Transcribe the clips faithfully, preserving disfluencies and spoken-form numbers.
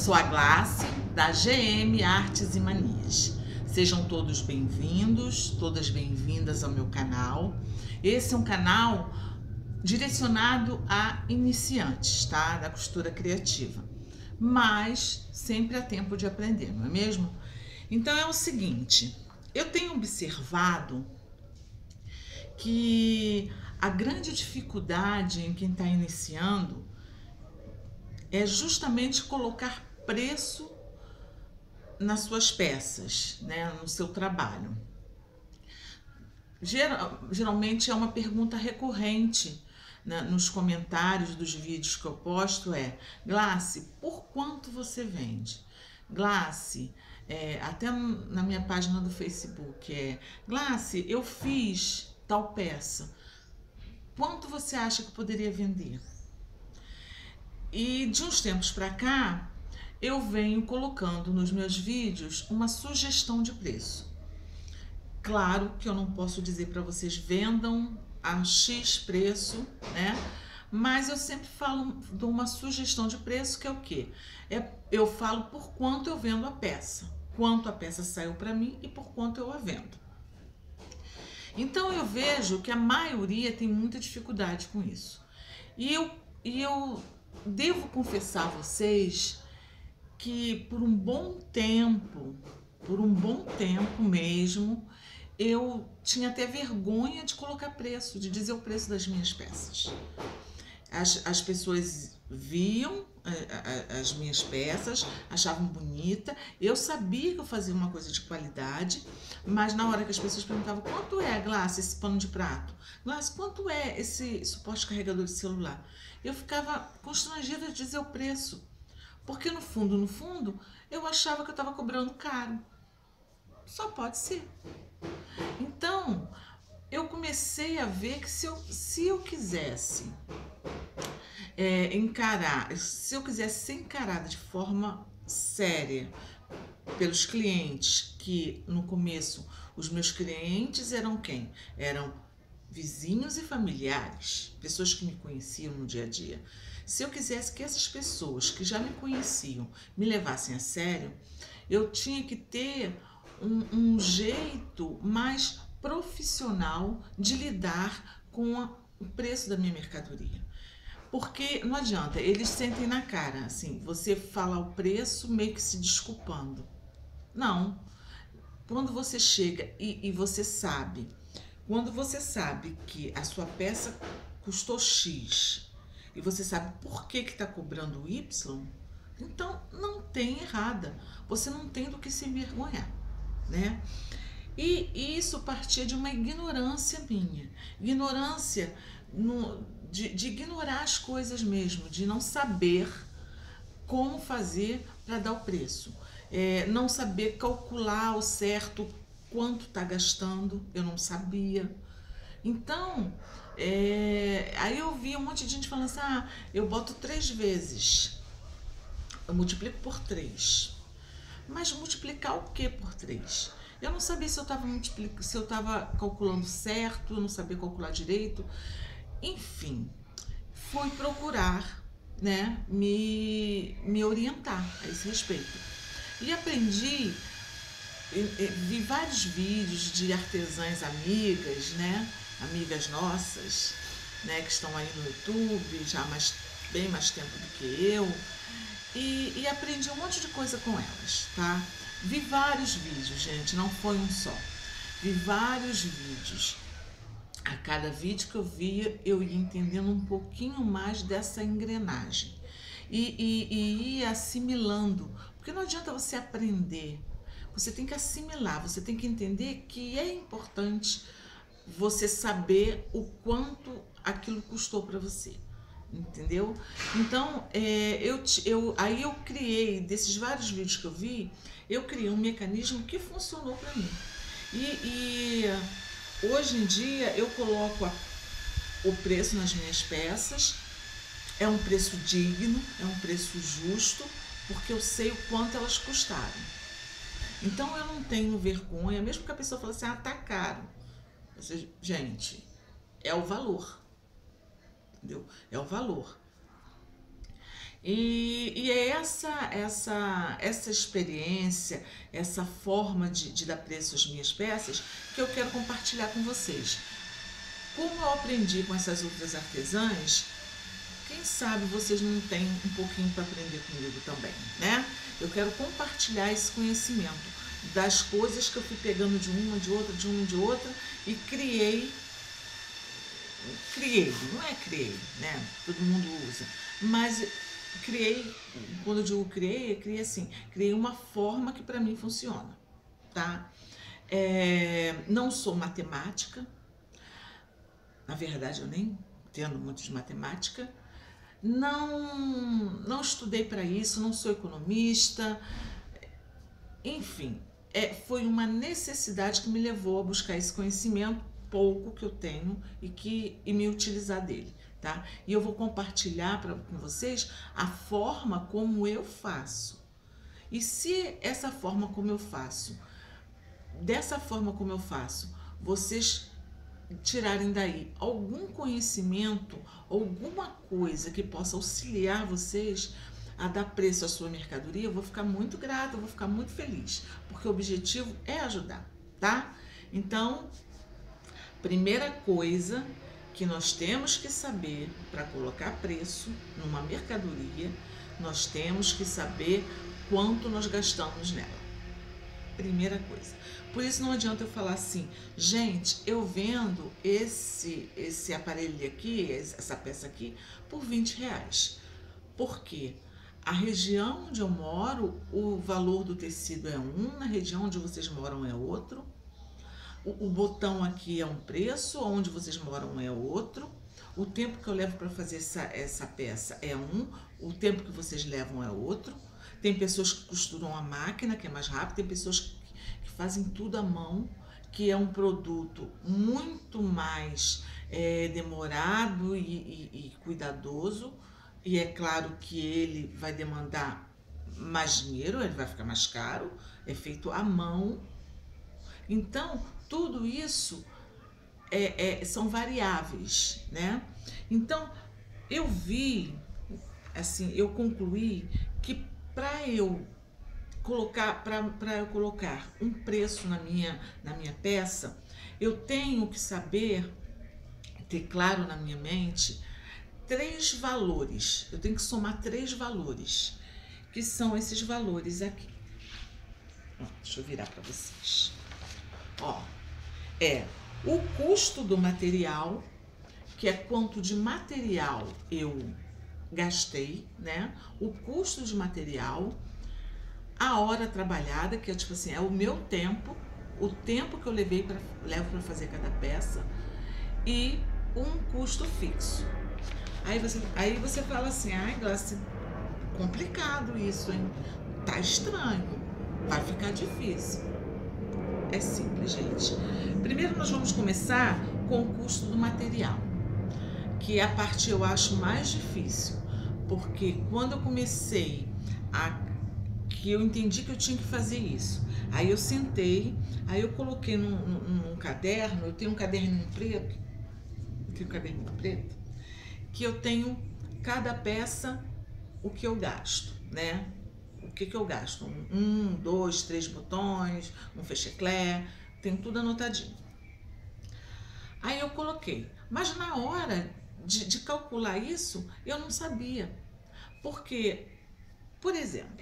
sou a Glace, da G M Artes e Manias. Sejam todos bem-vindos, todas bem-vindas ao meu canal. Esse é um canal direcionado a iniciantes, tá? Da costura criativa. Mas sempre há tempo de aprender, não é mesmo? Então é o seguinte, eu tenho observado que a grande dificuldade em quem está iniciando é justamente colocar preço nas suas peças, né, no seu trabalho. Geral, geralmente é uma pergunta recorrente, né, nos comentários dos vídeos que eu posto é: Glace, por quanto você vende? Glace, é, até na minha página do Facebook é: Glace, eu fiz tal peça, quanto você acha que poderia vender? E de uns tempos para cá, eu venho colocando nos meus vídeos uma sugestão de preço. Claro que eu não posso dizer para vocês vendam a X preço, né? Mas eu sempre falo de uma sugestão de preço, que é o quê? É, eu falo por quanto eu vendo a peça, quanto a peça saiu para mim e por quanto eu a vendo. Então eu vejo que a maioria tem muita dificuldade com isso. E eu, e eu devo confessar a vocês que por um bom tempo, por um bom tempo mesmo, eu tinha até vergonha de colocar preço, de dizer o preço das minhas peças. As, as pessoas viam a, a, as minhas peças, achavam bonita, eu sabia que eu fazia uma coisa de qualidade, mas na hora que as pessoas perguntavam quanto é, Glace, esse pano de prato? Glace, quanto é esse suporte carregador de celular? Eu ficava constrangida de dizer o preço, porque no fundo, no fundo, eu achava que eu estava cobrando caro. Só pode ser. Então, eu comecei a ver que se eu, se eu quisesse é, encarar, se eu quisesse ser encarada de forma séria pelos clientes, que no começo os meus clientes eram quem? Eram vizinhos e familiares, pessoas que me conheciam no dia a dia. Se eu quisesse que essas pessoas que já me conheciam me levassem a sério, eu tinha que ter um, um jeito mais profissional de lidar com a, o preço da minha mercadoria. Porque não adianta, eles sentem na cara, assim, você fala o preço meio que se desculpando. Não. Quando você chega e, e você sabe, quando você sabe que a sua peça custou X e você sabe por que que está cobrando Y, então não tem errada, você não tem do que se envergonhar, né? E isso partia de uma ignorância minha, ignorância no, de, de ignorar as coisas mesmo, de não saber como fazer para dar o preço, é, não saber calcular ao certo quanto está gastando, eu não sabia. Então, é, aí eu vi um monte de gente falando assim: ah, eu boto três vezes, eu multiplico por três. Mas multiplicar o que por três? Eu não sabia se eu estava se eu estava calculando certo, eu não sabia calcular direito. Enfim, fui procurar, né, me, me orientar a esse respeito. E aprendi, vi vários vídeos de artesãs amigas, né, amigas nossas, né, que estão aí no YouTube já há mais, bem mais tempo do que eu. E, e aprendi um monte de coisa com elas, tá? Vi vários vídeos, gente, não foi um só. Vi vários vídeos. A cada vídeo que eu via, eu ia entendendo um pouquinho mais dessa engrenagem. E, e, e ia assimilando. Porque não adianta você aprender. Você tem que assimilar, você tem que entender que é importante você saber o quanto aquilo custou para você. Entendeu? Então, é, eu, eu, aí eu criei, desses vários vídeos que eu vi, eu criei um mecanismo que funcionou para mim. E, e hoje em dia eu coloco a, o preço nas minhas peças, é um preço digno, é um preço justo, porque eu sei o quanto elas custaram. Então eu não tenho vergonha, mesmo que a pessoa fale assim: ah, tá caro. Seja, gente, é o valor. Entendeu? É o valor. E, e é essa, essa, essa experiência, essa forma de, de dar preço às minhas peças que eu quero compartilhar com vocês. Como eu aprendi com essas outras artesãs, quem sabe vocês não têm um pouquinho para aprender comigo também, né? Eu quero compartilhar esse conhecimento das coisas que eu fui pegando de uma, de outra, de uma, de outra e criei, criei, não é criei, né? Todo mundo usa, mas criei, quando eu digo criei, eu criei assim, criei uma forma que para mim funciona, tá? É, não sou matemática, na verdade eu nem entendo muito de matemática, não, não estudei para isso, não sou economista, enfim, é, foi uma necessidade que me levou a buscar esse conhecimento pouco que eu tenho e, que, e me utilizar dele, tá? E eu vou compartilhar pra, com vocês a forma como eu faço. E se essa forma como eu faço, dessa forma como eu faço, vocês tirarem daí algum conhecimento, alguma coisa que possa auxiliar vocês a dar preço à sua mercadoria, eu vou ficar muito grata, eu vou ficar muito feliz, porque o objetivo é ajudar, tá? Então, primeira coisa que nós temos que saber para colocar preço numa mercadoria, nós temos que saber quanto nós gastamos nela. Primeira coisa. Por isso não adianta eu falar assim, gente, eu vendo esse, esse aparelho aqui, essa peça aqui, por vinte reais. Por quê? A região onde eu moro, o valor do tecido é um, na região onde vocês moram é outro. O, o botão aqui é um preço, onde vocês moram é outro. O tempo que eu levo para fazer essa, essa peça é um, o tempo que vocês levam é outro. Tem pessoas que costuram a máquina, que é mais rápido, tem pessoas que, que fazem tudo à mão, que é um produto muito mais é, demorado e, e, e cuidadoso. E é claro que ele vai demandar mais dinheiro, ele vai ficar mais caro, é feito à mão. Então, tudo isso é, é, são variáveis, né? Então, eu vi, assim, eu concluí que para eu colocar, para eu colocar um preço na minha, na minha peça, eu tenho que saber, ter claro na minha mente, três valores. Eu tenho que somar três valores, que são esses valores aqui. Ó, deixa eu virar para vocês. Ó, é o custo do material, que é quanto de material eu gastei, né? O custo de material, a hora trabalhada, que é tipo assim, é o meu tempo, o tempo que eu levei para levo para fazer cada peça, e um custo fixo. Aí você, aí você fala assim, ai, Glaucia, complicado isso, hein? Tá estranho, vai ficar difícil. É simples, gente. Primeiro nós vamos começar com o custo do material, que é a parte eu acho mais difícil, porque quando eu comecei a que eu entendi que eu tinha que fazer isso, aí eu sentei, aí eu coloquei num, num, num caderno, eu tenho um caderninho preto, eu tenho um caderninho preto, que eu tenho cada peça o que eu gasto, né? O que que eu gasto? Um, dois, três botões, um fecheclé, tem tudo anotadinho. Aí eu coloquei, mas na hora de, de calcular isso, eu não sabia. Porque, por exemplo,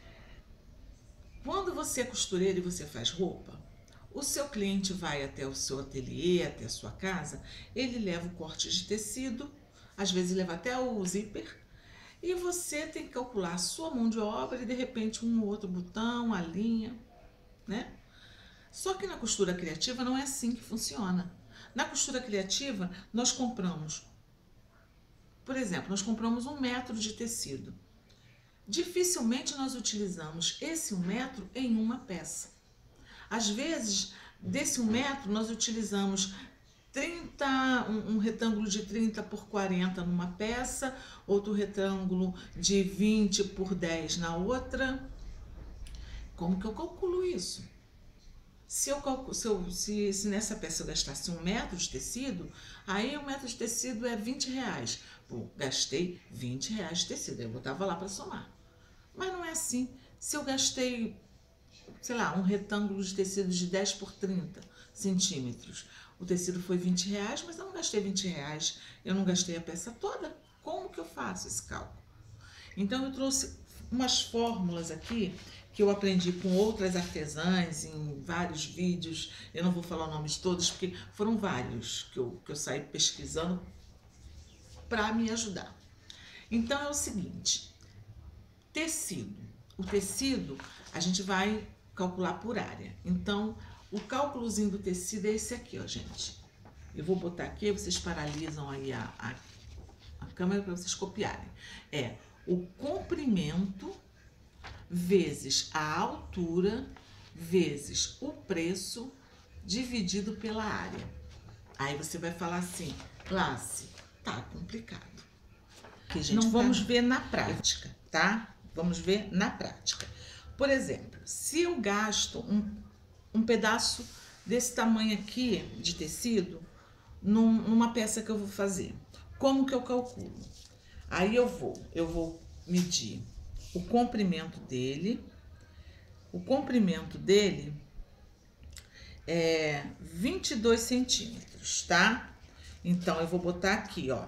quando você é costureira e você faz roupa, o seu cliente vai até o seu ateliê, até a sua casa, ele leva o corte de tecido, às vezes leva até o zíper, e você tem que calcular a sua mão de obra e de repente um ou outro botão, a linha, né? Só que na costura criativa não é assim que funciona. Na costura criativa nós compramos, por exemplo, nós compramos um metro de tecido. Dificilmente nós utilizamos esse um metro em uma peça. Às vezes, desse um metro nós utilizamos trinta, um, um retângulo de trinta por quarenta numa peça, outro retângulo de vinte por dez na outra. Como que eu calculo isso? Se, eu calculo, se, eu, se, se nessa peça eu gastasse um metro de tecido, aí um metro de tecido é vinte reais, Tipo, gastei vinte reais de tecido, eu botava lá para somar. Mas não é assim. Se eu gastei, sei lá, um retângulo de tecido de dez por trinta centímetros, o tecido foi vinte reais, mas eu não gastei vinte reais, eu não gastei a peça toda. Como que eu faço esse cálculo? Então, eu trouxe umas fórmulas aqui que eu aprendi com outras artesãs em vários vídeos. Eu não vou falar o nome de todos, porque foram vários que eu, que eu saí pesquisando para me ajudar. Então, é o seguinte, tecido. O tecido, a gente vai calcular por área. Então, o cálculozinho do tecido é esse aqui, ó, gente. Eu vou botar aqui, vocês paralisam aí a, a, a câmera para vocês copiarem. É o comprimento vezes a altura vezes o preço dividido pela área. Aí você vai falar assim, Glácy, tá complicado. Que, gente, não vamos tá... ver na prática, tá? Vamos ver na prática. Por exemplo, se eu gasto um, um pedaço desse tamanho aqui de tecido num, numa peça que eu vou fazer, como que eu calculo? Aí eu vou, eu vou medir o comprimento dele. O comprimento dele é vinte e dois centímetros, tá? Então, eu vou botar aqui, ó,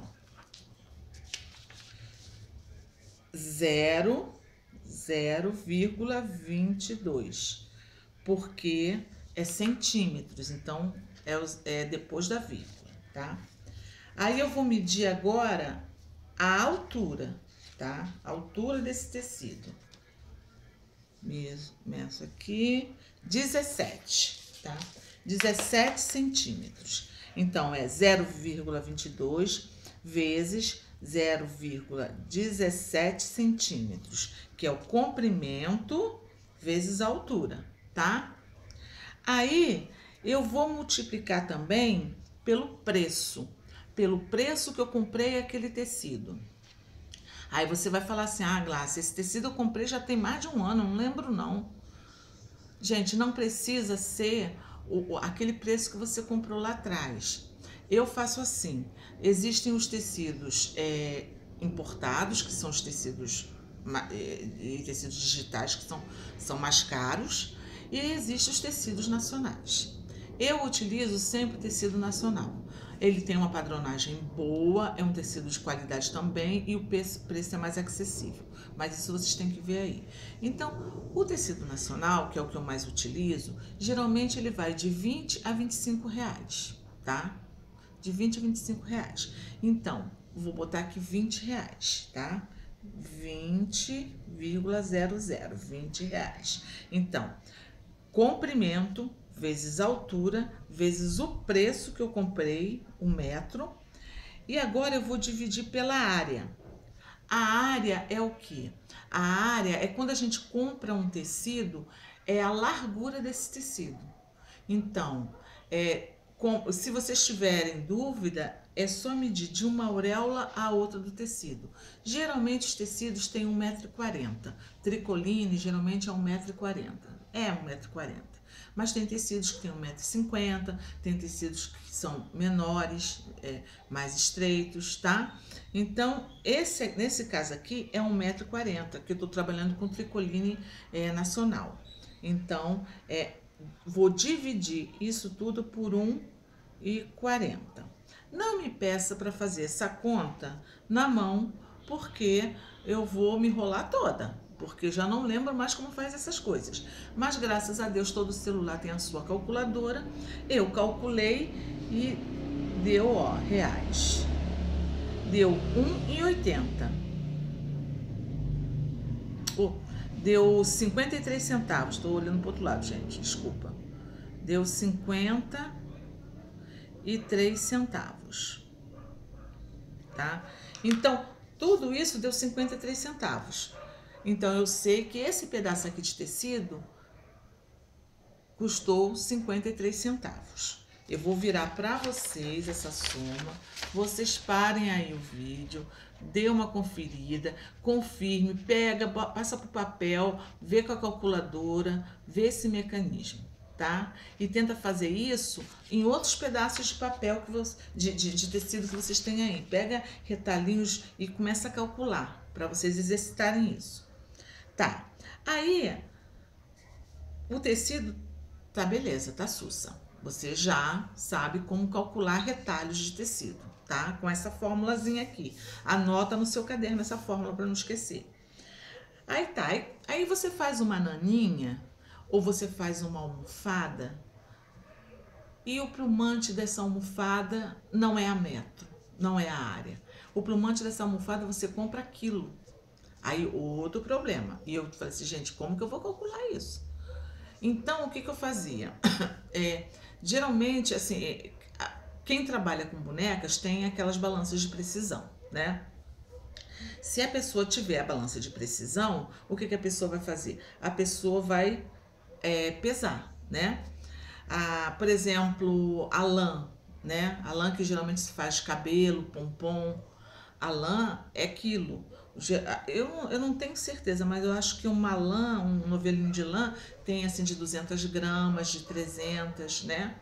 zero vírgula vinte e dois, porque é centímetros, então é, os, é depois da vírgula, tá? Aí eu vou medir agora a altura, tá? A altura desse tecido. Meço aqui, dezessete, tá? dezessete centímetros. Então, é zero vírgula vinte e dois vezes zero vírgula dezessete centímetros, que é o comprimento vezes a altura, tá? Aí, eu vou multiplicar também pelo preço, pelo preço que eu comprei aquele tecido. Aí você vai falar assim, ah, Glácy, esse tecido eu comprei já tem mais de um ano, não lembro não. Gente, não precisa ser o, aquele preço que você comprou lá atrás. Eu faço assim, existem os tecidos é, importados, que são os tecidos, é, tecidos digitais, que são, são mais caros, e existem os tecidos nacionais. Eu utilizo sempre tecido nacional. Ele tem uma padronagem boa, é um tecido de qualidade também e o preço, preço é mais acessível. Mas isso vocês têm que ver aí. Então, o tecido nacional, que é o que eu mais utilizo, geralmente ele vai de vinte a vinte e cinco reais, tá? De vinte a vinte e cinco reais. Então, vou botar aqui vinte reais, tá? vinte vírgula zero zero, vinte reais. Então, comprimento vezes altura, vezes o preço que eu comprei, o metro. E agora eu vou dividir pela área. A área é o quê? A área é quando a gente compra um tecido, é a largura desse tecido. Então, é, com, se vocês tiverem dúvida, é só medir de uma auréola a outra do tecido. Geralmente os tecidos têm um metro e quarenta. Tricoline geralmente é um metro e quarenta. É um metro e quarenta. Mas tem tecidos que tem um metro e cinquenta, tem tecidos que são menores, é, mais estreitos, tá? Então, esse, nesse caso aqui é um metro e quarenta, que eu tô trabalhando com tricoline é, nacional. Então, é, vou dividir isso tudo por um e quarenta. Não me peça para fazer essa conta na mão, porque eu vou me enrolar toda. Porque eu já não lembro mais como faz essas coisas. Mas, graças a Deus, todo celular tem a sua calculadora. Eu calculei e deu, ó, reais. Deu um e oitenta. Oh, deu cinquenta e três centavos. Estou olhando para o outro lado, gente, desculpa. Deu cinquenta e três centavos. Tá? Então, tudo isso deu cinquenta e três centavos. Então, eu sei que esse pedaço aqui de tecido custou cinquenta e três centavos. Eu vou virar para vocês essa soma. Vocês parem aí o vídeo, dê uma conferida, confirme, pega, passa para o papel, vê com a calculadora, vê esse mecanismo. tá? E tenta fazer isso em outros pedaços de papel, que você, de, de, de tecido que vocês têm aí. Pega retalhinhos e começa a calcular, para vocês exercitarem isso. Tá, aí o tecido tá beleza, tá sussa. Você já sabe como calcular retalhos de tecido, tá? Com essa formulazinha aqui. Anota no seu caderno essa fórmula para não esquecer. Aí tá, aí você faz uma naninha ou você faz uma almofada e o plumante dessa almofada não é a metro, não é a área. O plumante dessa almofada você compra quilo. Aí outro problema. E eu falei assim, gente, como que eu vou calcular isso? Então, o que que eu fazia? É, geralmente, assim, quem trabalha com bonecas tem aquelas balanças de precisão, né? Se a pessoa tiver a balança de precisão, o que que a pessoa vai fazer? A pessoa vai é, pesar, né? Ah, por exemplo, a lã, né? A lã que geralmente se faz cabelo, pompom, a lã é quilo. Eu, eu não tenho certeza, mas eu acho que uma lã, um novelinho de lã, tem assim de duzentas gramas, de trezentas, né?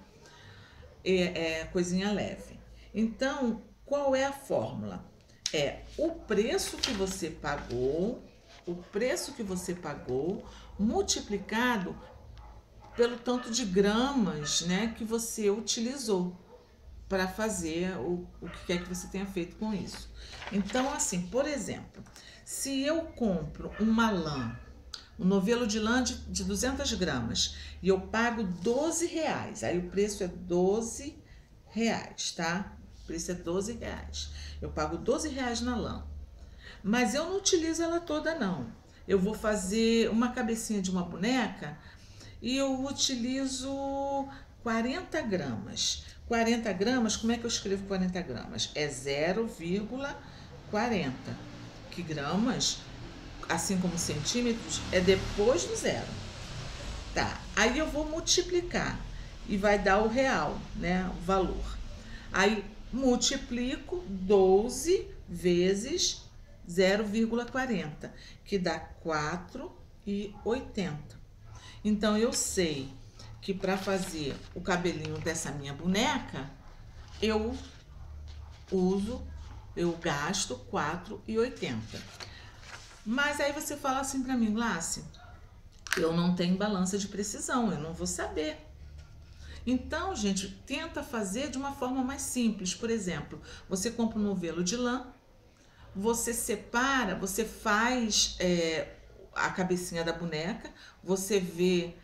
É, é coisinha leve. Então, qual é a fórmula? É o preço que você pagou, o preço que você pagou, multiplicado pelo tanto de gramas, né, que você utilizou para fazer o, o que quer que você tenha feito com isso. Então, assim, por exemplo, se eu compro uma lã, um novelo de lã de, de duzentas gramas, e eu pago doze reais, aí o preço é doze reais, tá? O preço é doze reais. Eu pago doze reais na lã. Mas eu não utilizo ela toda, não. Eu vou fazer uma cabecinha de uma boneca e eu utilizo quarenta gramas. quarenta gramas, como é que eu escrevo quarenta gramas? É zero vírgula quarenta, que gramas, assim como centímetros, é depois do zero. Tá, aí eu vou multiplicar e vai dar o real, né, o valor. Aí multiplico doze vezes zero vírgula quarenta, que dá quatro e oitenta. Então eu sei que para fazer o cabelinho dessa minha boneca, eu uso, eu gasto quatro e oitenta. Mas aí você fala assim para mim, Glácia, eu não tenho balança de precisão, eu não vou saber. Então, gente, tenta fazer de uma forma mais simples. Por exemplo, você compra um novelo de lã, você separa, você faz é, a cabecinha da boneca, você vê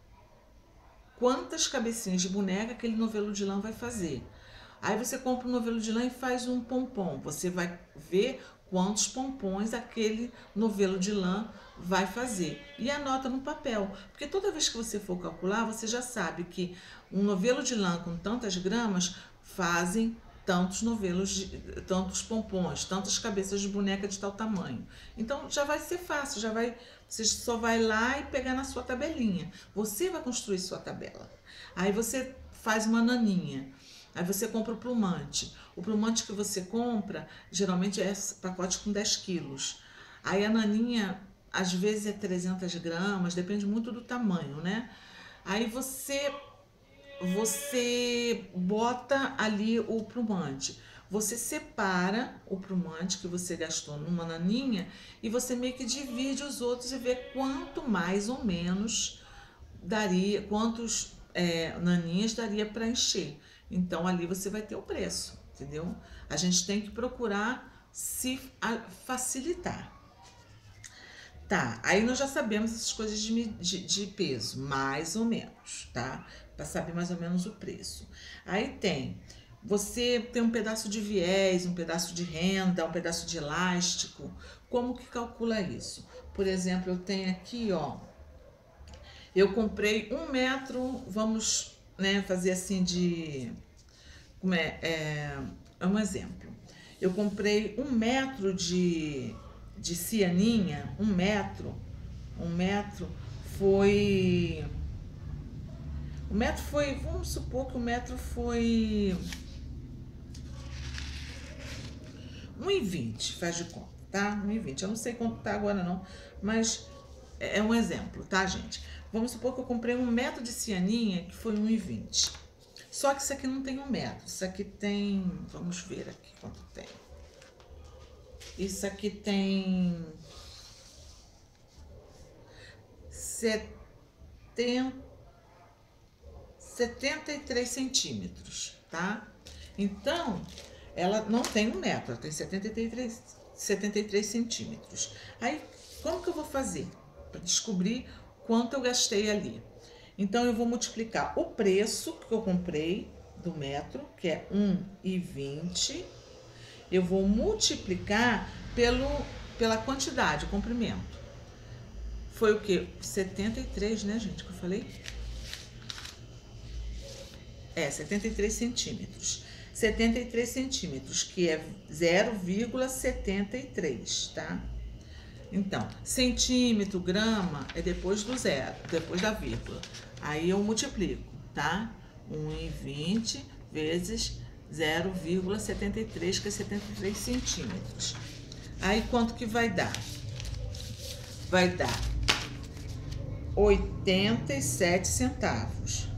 quantas cabecinhas de boneca aquele novelo de lã vai fazer. Aí você compra um novelo de lã e faz um pompom. Você vai ver quantos pompons aquele novelo de lã vai fazer. E anota no papel. Porque toda vez que você for calcular, você já sabe que um novelo de lã com tantas gramas fazem tantos novelos, de, tantos pompons, tantas cabeças de boneca de tal tamanho. Então já vai ser fácil, já vai, você só vai lá e pegar na sua tabelinha. Você vai construir sua tabela. Aí você faz uma naninha. Aí você compra o plumante. O plumante que você compra, geralmente é pacote com dez quilos. Aí a naninha, às vezes é trezentas gramas, depende muito do tamanho, né? Aí você, você bota ali o plumante. Você separa o plumante que você gastou numa naninha e você meio que divide os outros e vê quanto mais ou menos daria, quantos é, naninhas daria para encher. Então, ali você vai ter o preço, entendeu? A gente tem que procurar se facilitar. Tá, aí nós já sabemos essas coisas de, de, de peso, mais ou menos, tá? Para saber mais ou menos o preço. Aí tem, você tem um pedaço de viés, um pedaço de renda, um pedaço de elástico. Como que calcula isso? Por exemplo, eu tenho aqui, ó, eu comprei um metro, vamos... né, fazer assim de, como é, é, é um exemplo. Eu comprei um metro de, de cianinha, um metro, um metro foi, o metro foi, vamos supor que o metro foi um e vinte, faz de conta, tá? um e vinte, eu não sei quanto tá agora não, mas é um exemplo, tá, gente? Vamos supor que eu comprei um metro de cianinha que foi um e vinte. Só que isso aqui não tem um metro. Isso aqui tem... Vamos ver aqui quanto tem. Isso aqui tem... setenta e três centímetros, tá? Então, ela não tem um metro, ela tem setenta e três, setenta e três centímetros. Aí, como que eu vou fazer para descobrir quanto eu gastei ali? Então, eu vou multiplicar o preço que eu comprei do metro, que é um e vinte. Eu vou multiplicar pelo, pela quantidade, o comprimento. Foi o quê? setenta e três, né, gente, que eu falei? É, setenta e três centímetros. setenta e três centímetros, que é zero vírgula setenta e três, tá? Então, centímetro, grama, é depois do zero, depois da vírgula. Aí eu multiplico, tá? um e vinte vezes zero vírgula setenta e três, que é setenta e três centímetros. Aí, quanto que vai dar? Vai dar oitenta e sete centavos.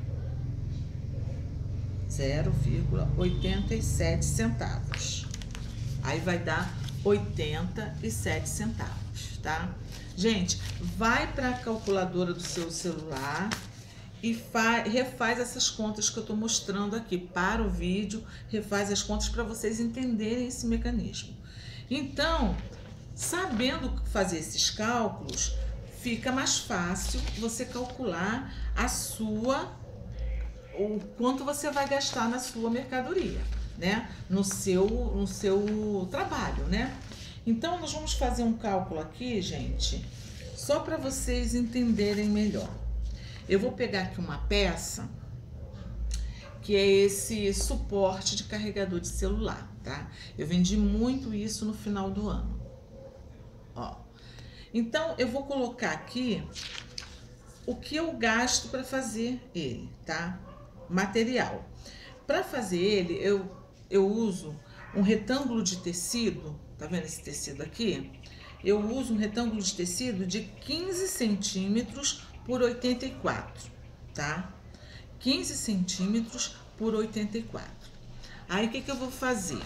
zero vírgula oitenta e sete centavos. Aí vai dar oitenta e sete centavos, tá? Gente, vai para a calculadora do seu celular e faz, refaz essas contas que eu tô mostrando aqui. Para o vídeo, refaz as contas para vocês entenderem esse mecanismo. Então, sabendo fazer esses cálculos, fica mais fácil você calcular a sua, o quanto você vai gastar na sua mercadoria, né? No seu, no seu trabalho, né? Então, nós vamos fazer um cálculo aqui, gente, só para vocês entenderem melhor. Eu vou pegar aqui uma peça, que é esse suporte de carregador de celular, tá? Eu vendi muito isso no final do ano. Ó. Então, eu vou colocar aqui o que eu gasto para fazer ele, tá? Material. Para fazer ele, eu, eu uso um retângulo de tecido, tá vendo esse tecido aqui? Eu uso um retângulo de tecido de quinze centímetros por oitenta e quatro, tá? quinze centímetros por oitenta e quatro. Aí, o que que eu vou fazer?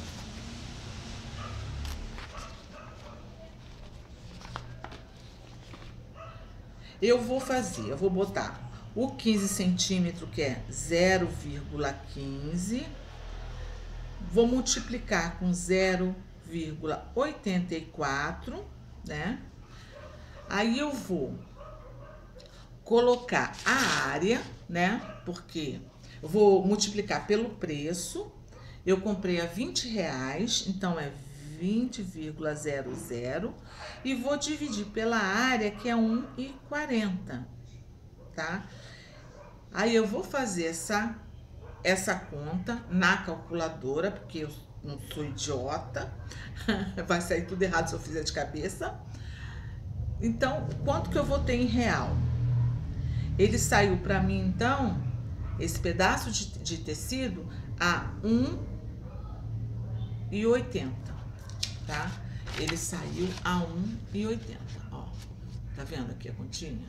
Eu vou fazer, eu vou botar o quinze centímetros, que é zero vírgula quinze, vou multiplicar com zero vírgula oitenta e quatro, né? Aí eu vou colocar a área, né? Porque eu vou multiplicar pelo preço. Eu comprei a vinte reais, então é vinte vírgula zero zero, e vou dividir pela área, que é um e quarenta, tá? Aí eu vou fazer essa, essa conta na calculadora, porque eu não sou idiota, vai sair tudo errado se eu fizer de cabeça. Então, quanto que eu vou ter em real? Ele saiu para mim, então, esse pedaço de, de tecido a um e oitenta, tá? Ele saiu a um e oitenta, ó. Tá vendo aqui a continha?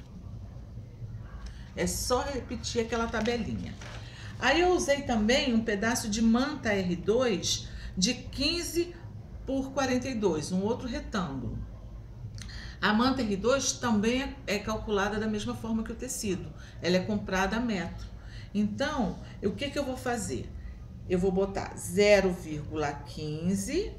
É só repetir aquela tabelinha. Aí eu usei também um pedaço de manta R dois de quinze por quarenta e dois, um outro retângulo. A manta R dois também é calculada da mesma forma que o tecido. Ela é comprada a metro. Então, o que que eu vou fazer? Eu vou botar zero vírgula quinze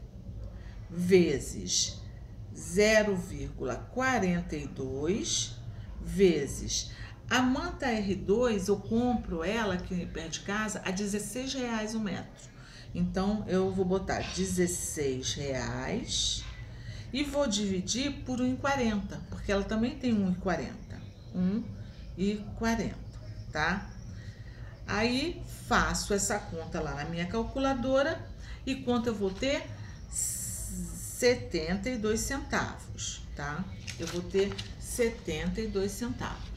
vezes zero vírgula quarenta e dois vezes... A manta R dois, eu compro ela aqui perto de casa a dezesseis reais o metro. Então, eu vou botar dezesseis reais e vou dividir por um e quarenta, porque ela também tem um e quarenta. um e quarenta, tá? Aí, faço essa conta lá na minha calculadora e quanto eu vou ter? setenta e dois centavos, tá? Eu vou ter setenta e dois centavos.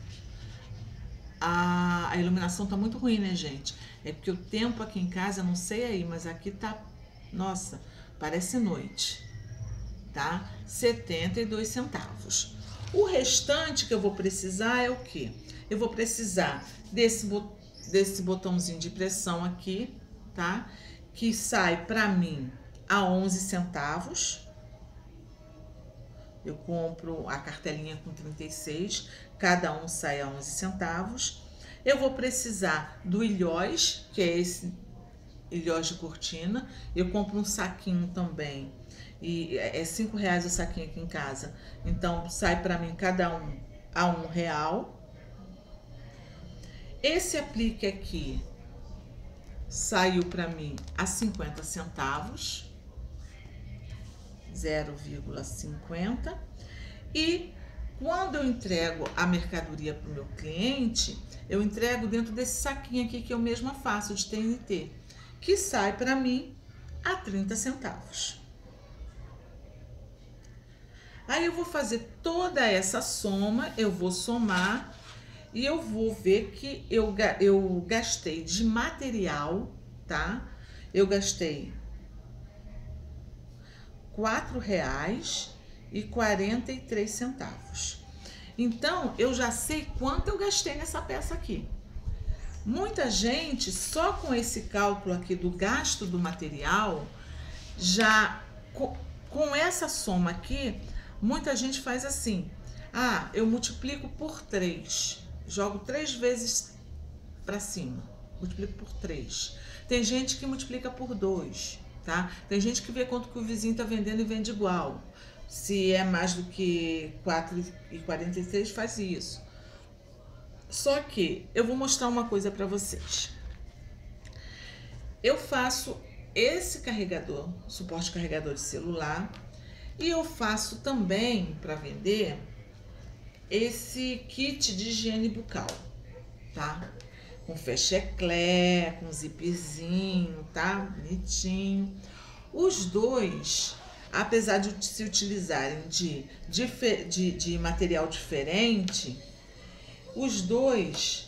A, a iluminação tá muito ruim, né, gente? É porque o tempo aqui em casa, eu não sei aí, mas aqui tá, nossa, parece noite, tá? setenta e dois centavos. O restante que eu vou precisar é o quê? Eu vou precisar desse, desse botãozinho de pressão aqui, tá? Que sai para mim a onze centavos. Eu compro a cartelinha com trinta e seis, cada um sai a onze centavos. Eu vou precisar do ilhós, que é esse ilhós de cortina. Eu compro um saquinho também, e é cinco reais o saquinho aqui em casa. Então, sai para mim cada um a um real. Esse aplique aqui saiu para mim a cinquenta centavos. zero vírgula cinquenta. E quando eu entrego a mercadoria para o meu cliente, eu entrego dentro desse saquinho aqui que eu mesma faço de T N T, que sai para mim a trinta centavos. Aí eu vou fazer toda essa soma, eu vou somar e eu vou ver que eu, eu gastei de material, tá? Eu gastei quatro reais e quarenta e três centavos. Então, eu já sei quanto eu gastei nessa peça aqui. Muita gente, só com esse cálculo aqui do gasto do material, já com, com essa soma aqui, muita gente faz assim: ah, eu multiplico por três, jogo três vezes para cima, multiplico por três. Tem gente que multiplica por dois. Tá? Tem gente que vê quanto que o vizinho está vendendo e vende igual. Se é mais do que quatro e quarenta e seis, faz isso. Só que eu vou mostrar uma coisa para vocês. Eu faço esse carregador, suporte carregador de celular, e eu faço também para vender esse kit de higiene bucal, tá? Com fecheclé, com zipzinho, tá? Bonitinho. Os dois, apesar de se utilizarem de, de, de, de material diferente, os dois,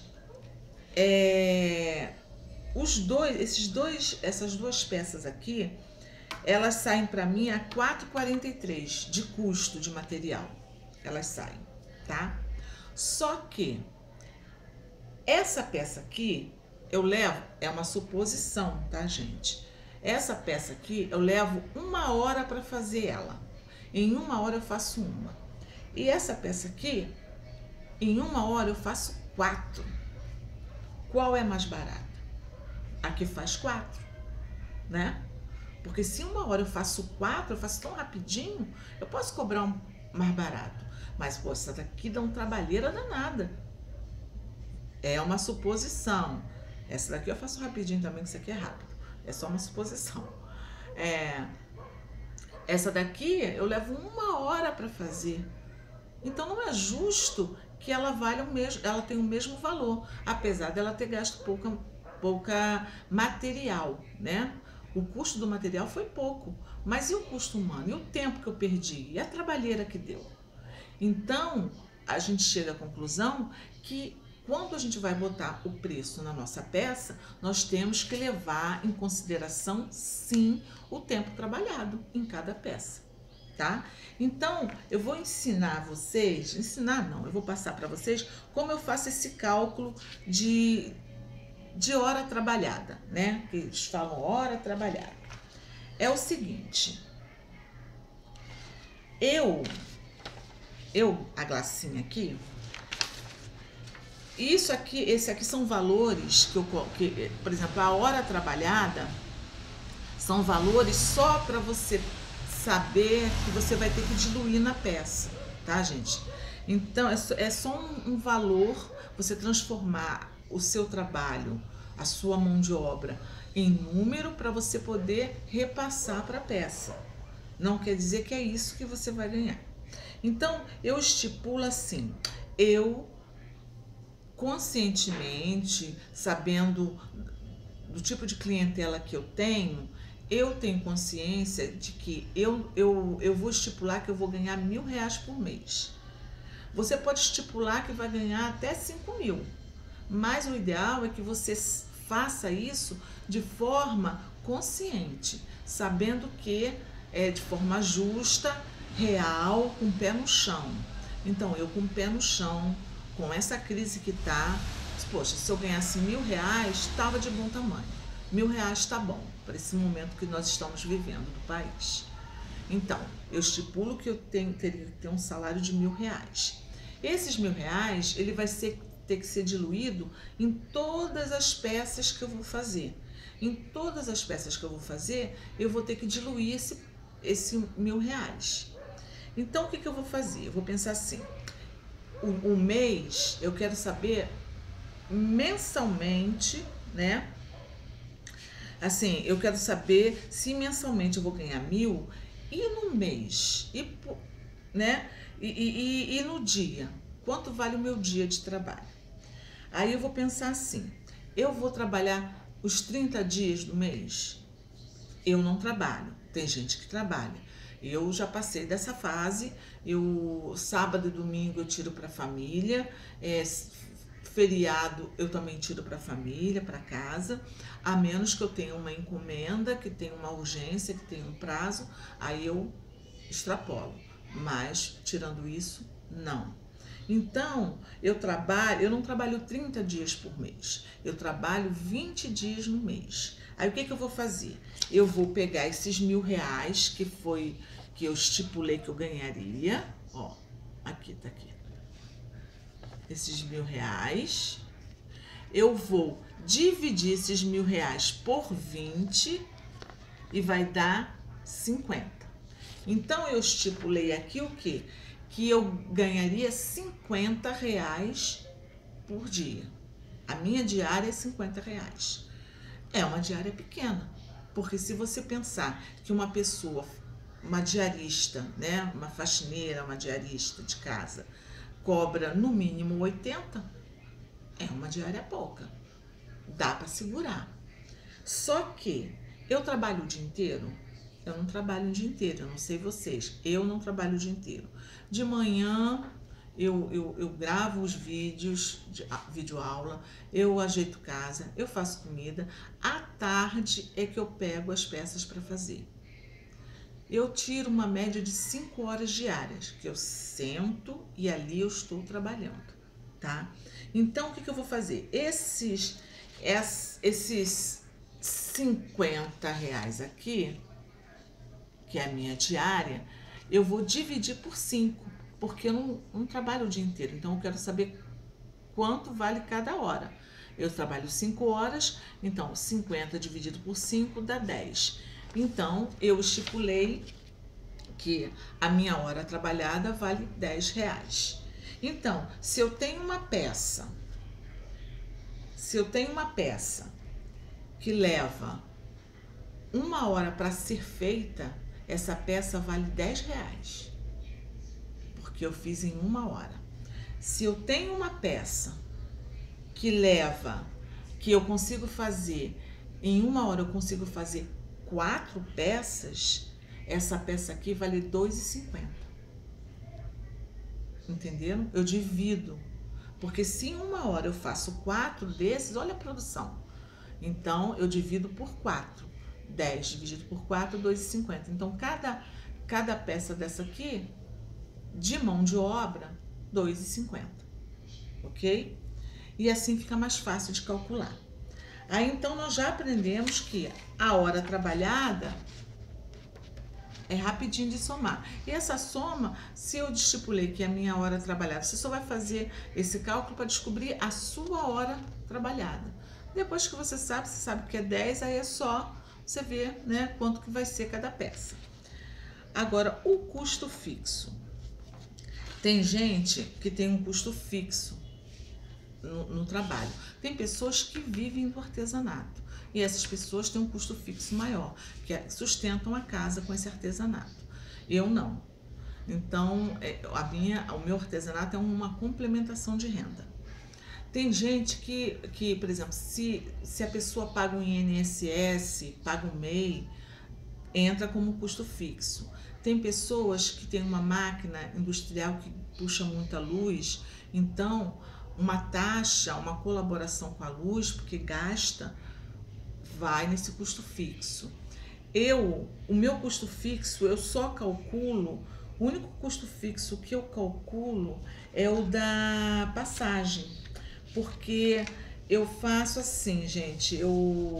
é, os dois, esses dois, essas duas peças aqui, elas saem para mim a quatro reais e quarenta e três centavos de custo de material. Elas saem, tá? Só que essa peça aqui, eu levo, é uma suposição, tá, gente? Essa peça aqui, eu levo uma hora para fazer ela. Em uma hora eu faço uma. E essa peça aqui, em uma hora eu faço quatro. Qual é mais barata? A que faz quatro, né? Porque se em uma hora eu faço quatro, eu faço tão rapidinho, eu posso cobrar um mais barato. Mas, pô, essa daqui dá um trabalheira danada. É uma suposição. Essa daqui eu faço rapidinho também, que isso aqui é rápido. É só uma suposição. É, essa daqui eu levo uma hora para fazer. Então não é justo que ela valha o mesmo, ela tenha o mesmo valor, apesar dela ter gasto pouca, pouca material, né? O custo do material foi pouco, mas e o custo humano? E o tempo que eu perdi? E a trabalheira que deu? Então, a gente chega à conclusão que quando a gente vai botar o preço na nossa peça, nós temos que levar em consideração, sim, o tempo trabalhado em cada peça, tá? Então, eu vou ensinar vocês, ensinar não, eu vou passar para vocês como eu faço esse cálculo de, de hora trabalhada, né? Que eles falam hora trabalhada. É o seguinte, eu, eu, a Glacinha aqui, isso aqui, esse aqui são valores que eu, que, por exemplo, a hora trabalhada são valores só para você saber que você vai ter que diluir na peça, tá, gente? Então, é só, é só um, um valor, você transformar o seu trabalho, a sua mão de obra, em número para você poder repassar para a peça. Não quer dizer que é isso que você vai ganhar. Então, eu estipulo assim, eu conscientemente, sabendo do tipo de clientela que eu tenho, eu tenho consciência de que eu, eu, eu vou estipular que eu vou ganhar mil reais por mês. Você pode estipular que vai ganhar até cinco mil, mas o ideal é que você faça isso de forma consciente, sabendo que é de forma justa, real, com o pé no chão. Então, eu com o pé no chão, com essa crise que tá, poxa, se eu ganhasse mil reais, estava de bom tamanho. Mil reais está bom para esse momento que nós estamos vivendo no país. Então, eu estipulo que eu tenho, teria que ter um salário de mil reais. Esses mil reais, ele vai ser, ter que ser diluído em todas as peças que eu vou fazer. Em todas as peças que eu vou fazer, eu vou ter que diluir esse, esse mil reais. Então, o que, que eu vou fazer? Eu vou pensar assim, o, o mês, eu quero saber mensalmente, né? Assim, eu quero saber se mensalmente eu vou ganhar mil e no mês, e, né? E, e, e no dia, quanto vale o meu dia de trabalho? Aí eu vou pensar assim, eu vou trabalhar os trinta dias do mês? Eu não trabalho, tem gente que trabalha. Eu já passei dessa fase, eu sábado e domingo eu tiro para a família, é, feriado eu também tiro para a família, para casa, a menos que eu tenha uma encomenda, que tenha uma urgência, que tenha um prazo, aí eu extrapolo. Mas, tirando isso, não. Então, eu trabalho, eu não trabalho trinta dias por mês, eu trabalho vinte dias no mês. Aí o que, que eu vou fazer? Eu vou pegar esses mil reais que foi que eu estipulei que eu ganharia, ó, aqui, tá aqui. Esses mil reais, eu vou dividir esses mil reais por vinte e vai dar cinquenta. Então, eu estipulei aqui o quê? Que eu ganharia cinquenta reais por dia. A minha diária é cinquenta reais. É uma diária pequena, porque se você pensar que uma pessoa, uma diarista, né, uma faxineira, uma diarista de casa, cobra no mínimo oitenta, é uma diária pouca. Dá para segurar. Só que eu trabalho o dia inteiro? Eu não trabalho o dia inteiro, eu não sei vocês. Eu não trabalho o dia inteiro. De manhã eu, eu, eu gravo os vídeos, de, a, vídeo aula, eu ajeito casa, eu faço comida. À tarde é que eu pego as peças para fazer. Eu tiro uma média de cinco horas diárias, que eu sento e ali eu estou trabalhando, tá? Então, o que, que eu vou fazer? Esses, esses cinquenta reais aqui, que é a minha diária, eu vou dividir por cinco, porque eu não, não trabalho o dia inteiro, então eu quero saber quanto vale cada hora. Eu trabalho cinco horas, então cinquenta dividido por cinco dá dez. Então, eu estipulei que a minha hora trabalhada vale dez reais. Então, se eu tenho uma peça, se eu tenho uma peça que leva uma hora para ser feita, essa peça vale dez reais, porque eu fiz em uma hora. Se eu tenho uma peça que leva, que eu consigo fazer, em uma hora eu consigo fazer quatro peças, essa peça aqui vale dois reais e cinquenta centavos. Entenderam? Eu divido, porque se em uma hora eu faço quatro desses, olha a produção. Então, eu divido por quatro. dez dividido por quatro, dois reais e cinquenta centavos. Então, cada, cada peça dessa aqui, de mão de obra, dois reais e cinquenta centavos. Ok? E assim fica mais fácil de calcular. Aí, então, nós já aprendemos que a hora trabalhada é rapidinho de somar. E essa soma, se eu estipulei que é a minha hora trabalhada, você só vai fazer esse cálculo para descobrir a sua hora trabalhada. Depois que você sabe, você sabe que é dez, aí é só você ver, né, quanto que vai ser cada peça. Agora, o custo fixo. Tem gente que tem um custo fixo no, no trabalho. Tem pessoas que vivem do artesanato. E essas pessoas têm um custo fixo maior, que sustentam a casa com esse artesanato. Eu não. Então, a minha, o meu artesanato é uma complementação de renda. Tem gente que, que por exemplo, se, se a pessoa paga um I N S S, paga um M E I, entra como custo fixo. Tem pessoas que têm uma máquina industrial que puxa muita luz, então uma taxa, uma colaboração com a luz, porque gasta, vai nesse custo fixo. Eu, o meu custo fixo, eu só calculo O único custo fixo que eu calculo é o da passagem, porque eu faço assim, gente, eu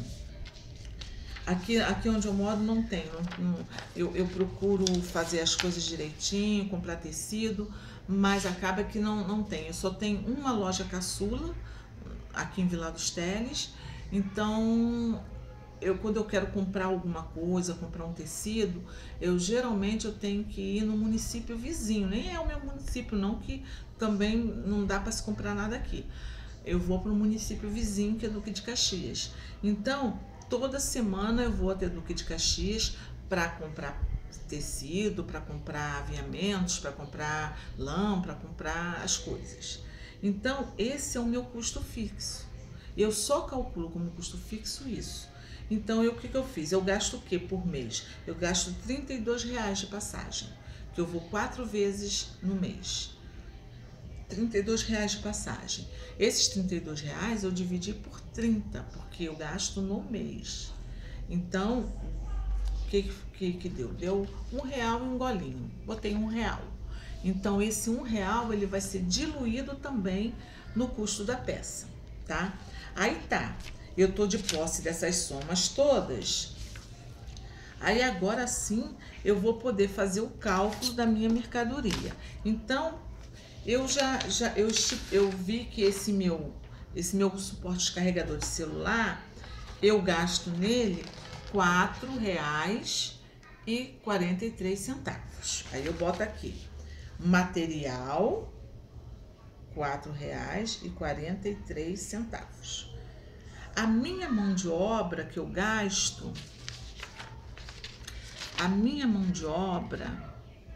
aqui, aqui onde eu moro não tem, não, não, eu, eu procuro fazer as coisas direitinho, comprar tecido, mas acaba que não, não tem. Eu só tenho uma loja caçula aqui em Vila dos Teles, então eu, quando eu quero comprar alguma coisa, comprar um tecido, eu geralmente eu tenho que ir no município vizinho, nem é o meu município não, que também não dá para se comprar nada aqui. Eu vou para o município vizinho, que é Duque de Caxias. Então, toda semana eu vou até Duque de Caxias para comprar tecido, para comprar aviamentos, para comprar lã, para comprar as coisas. Então, esse é o meu custo fixo. Eu só calculo como custo fixo isso. Então, eu, o que, que eu fiz? Eu gasto o que por mês? Eu gasto trinta e dois reais de passagem, que eu vou quatro vezes no mês. trinta e dois reais de passagem. Esses trinta e dois reais eu dividi por trinta, porque eu gasto no mês. Então, o que, que, que deu? Deu um real e um golinho. Botei um real. Então, esse um real ele vai ser diluído também no custo da peça, tá? Aí tá, eu tô de posse dessas somas todas. Aí agora sim eu vou poder fazer o cálculo da minha mercadoria. Então, eu já, já eu, eu vi que esse meu, esse meu suporte de carregador de celular, eu gasto nele quatro reais e quarenta e três centavos. Aí eu boto aqui, material, quatro reais e quarenta e três centavos. A minha mão de obra que eu gasto, a minha mão de obra,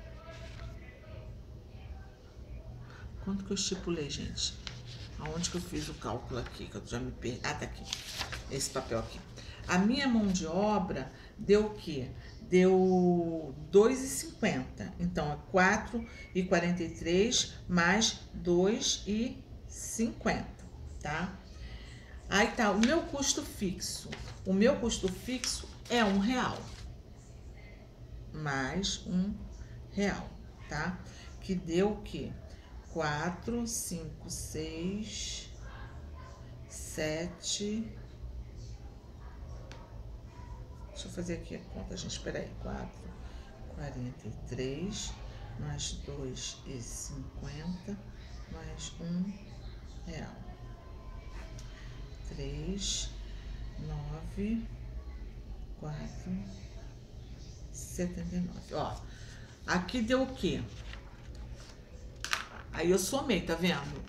quanto que eu estipulei, gente? Aonde que eu fiz o cálculo aqui, que eu já me perdi? Ah, tá aqui, esse papel aqui. A minha mão de obra deu o quê? Deu dois reais e cinquenta centavos. Então, é quatro reais e quarenta e três centavos mais dois reais e cinquenta centavos, tá? Aí tá, o meu custo fixo. O meu custo fixo é um real. Mais um real, tá? Que deu o quê? Quatro, cinco, seis, sete. Deixa eu fazer aqui a conta, gente. Espera aí. Quatro, quarenta e três, mais dois e cinquenta, mais um real. Três, nove, quatro, setenta e nove. Ó, aqui deu o quê? Aí eu somei, tá vendo?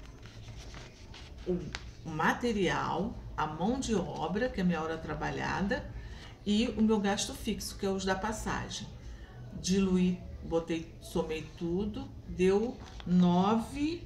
O material, a mão de obra, que é a minha hora trabalhada, e o meu gasto fixo, que é os da passagem. Diluí, botei, somei tudo, deu nove,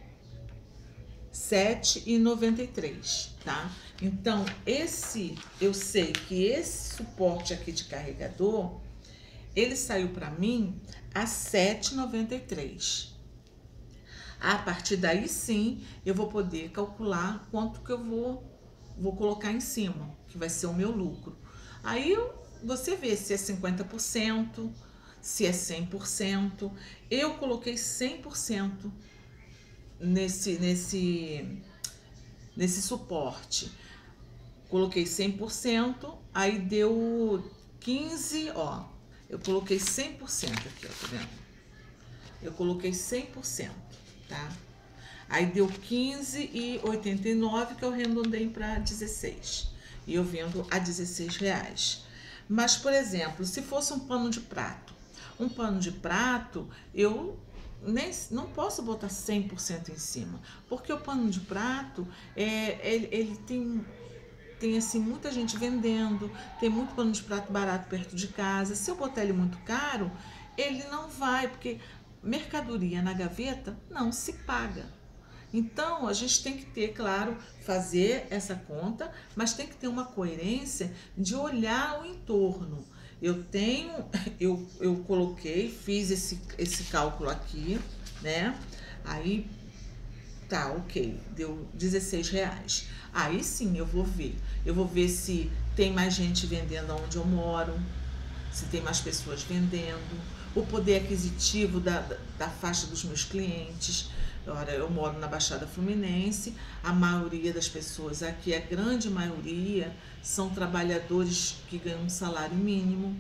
sete e noventa e três, tá? Então, esse, eu sei que esse suporte aqui de carregador, ele saiu para mim a sete reais e noventa e três. A partir daí, sim, eu vou poder calcular quanto que eu vou, vou colocar em cima, que vai ser o meu lucro. Aí, você vê se é cinquenta por cento, se é cem por cento. Eu coloquei cem por cento nesse, nesse, nesse suporte. Coloquei cem por cento, aí deu quinze, ó. Eu coloquei cem por cento aqui, ó, tá vendo? Eu coloquei cem por cento. Tá? Aí deu quinze e oitenta e nove, que eu arredondei para dezesseis. E eu vendo a dezesseis reais. Mas, por exemplo, se fosse um pano de prato, um pano de prato, eu nem, não posso botar cem por cento em cima, porque o pano de prato, é, ele, ele tem, tem assim, muita gente vendendo, tem muito pano de prato barato perto de casa. Se eu botar ele muito caro, ele não vai, porque mercadoria na gaveta não se paga. Então, a gente tem que ter, claro, fazer essa conta, mas tem que ter uma coerência de olhar o entorno. Eu tenho, eu, eu coloquei, fiz esse, esse cálculo aqui, né? Aí, tá, ok, deu dezesseis reais. Aí sim, eu vou ver. Eu vou ver se tem mais gente vendendo onde eu moro, se tem mais pessoas vendendo. o poder aquisitivo da, da, da faixa dos meus clientes. Ora, eu moro na Baixada Fluminense, a maioria das pessoas aqui, a grande maioria, são trabalhadores que ganham um salário mínimo,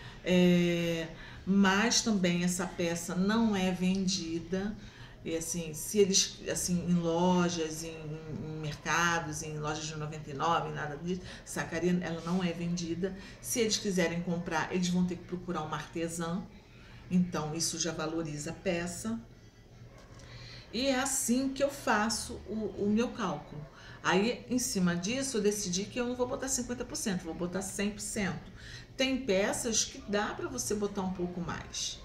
é, mas também essa peça não é vendida. E assim, se eles, assim, em lojas, em, em mercados, em lojas de noventa e nove, nada disso, sacaria, ela não é vendida. Se eles quiserem comprar, eles vão ter que procurar uma artesã, então isso já valoriza a peça. E é assim que eu faço o, o meu cálculo. Aí, em cima disso, eu decidi que eu não vou botar cinquenta por cento, vou botar cem por cento. Tem peças que dá para você botar um pouco mais,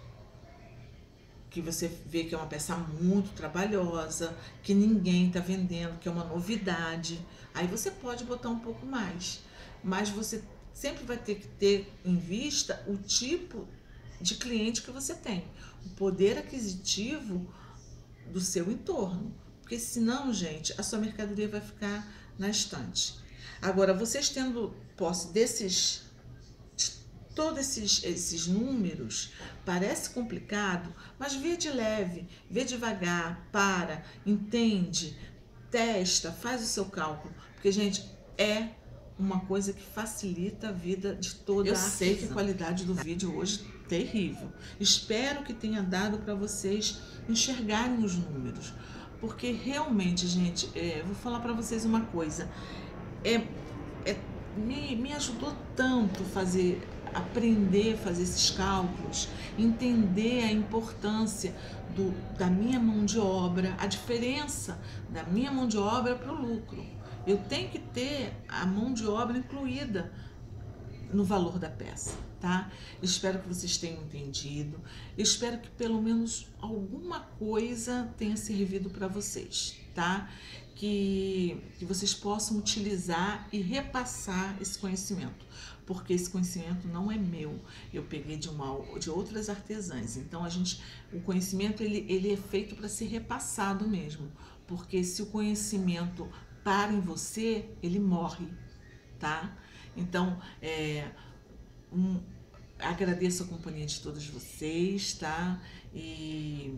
que você vê que é uma peça muito trabalhosa, que ninguém está vendendo, que é uma novidade. Aí você pode botar um pouco mais, mas você sempre vai ter que ter em vista o tipo de cliente que você tem, o poder aquisitivo do seu entorno, porque senão, gente, a sua mercadoria vai ficar na estante. Agora, vocês tendo posse desses, todos esses, esses números, parece complicado, mas vê de leve, vê devagar, para, entende, testa, faz o seu cálculo, porque, gente, é uma coisa que facilita a vida de toda a artesã. Eu sei que a qualidade do vídeo hoje é terrível. Espero que tenha dado para vocês enxergarem os números, porque realmente, gente, é, vou falar para vocês uma coisa, é, é, me, me ajudou tanto fazer, aprender a fazer esses cálculos, entender a importância do, da minha mão de obra, a diferença da minha mão de obra para o lucro. Eu tenho que ter a mão de obra incluída no valor da peça, tá? Espero que vocês tenham entendido. Espero que pelo menos alguma coisa tenha servido para vocês, tá? Que, que vocês possam utilizar e repassar esse conhecimento, porque esse conhecimento não é meu. Eu peguei de uma de outras artesãs. Então a gente, o conhecimento ele, ele é feito para ser repassado mesmo, porque se o conhecimento para em você, ele morre, tá? Então, é, um, agradeço a companhia de todos vocês, tá? E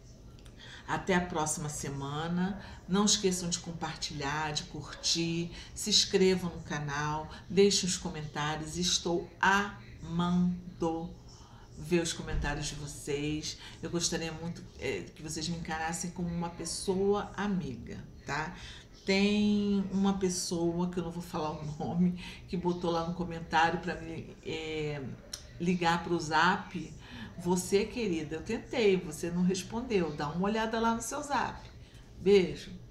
até a próxima semana. Não esqueçam de compartilhar, de curtir, se inscrevam no canal, deixem os comentários. Estou amando ver os comentários de vocês. Eu gostaria muito é, que vocês me encarassem como uma pessoa amiga, tá? Tem uma pessoa, que eu não vou falar o nome, que botou lá no comentário para me é, ligar para o Zap. Você, querida, eu tentei, você não respondeu. Dá uma olhada lá no seu Zap. Beijo.